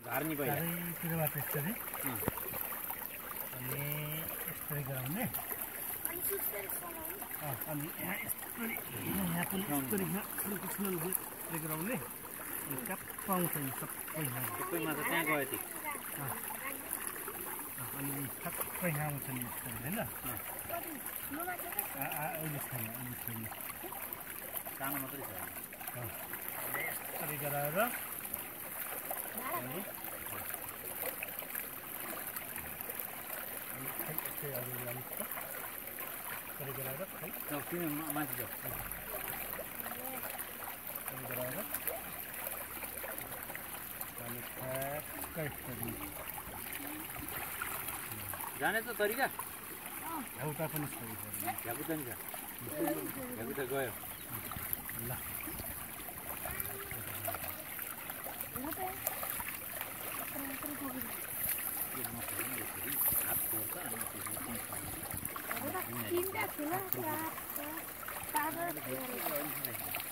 झार्नी पहिला चारैतिरबाट यसरी अनि यसरी गराउने अनि यहाँ यसरी यहाँ पनि यसरी यसरी गराउने अनि कहाँ आउँछ नि सबैमा त त्यहाँ गयो ती अनि ठक्कै यहाँ आउँछ नि यसरी होइन अहिले छैन सानो मात्रै छ यसरी गराएर किन माथि जाऊ गराएर अनि ठ्याक्कै जाने त तरिका झ्याउटा पनि छ झ्याकुता नि छ झ्याकुता गयो ल Tinta